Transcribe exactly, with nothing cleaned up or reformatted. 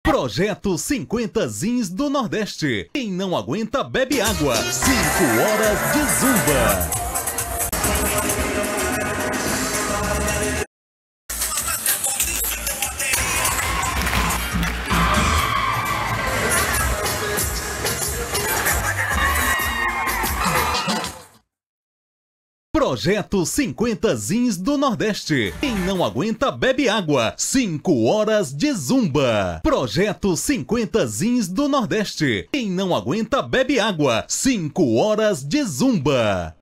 Projeto cinquenta Zins do Nordeste. Quem não aguenta bebe água. cinco horas de zumba. Projeto cinquenta Zins do Nordeste. Quem não aguenta bebe água. cinco horas de zumba. Projeto cinquenta Zins do Nordeste. Quem não aguenta bebe água. cinco horas de zumba.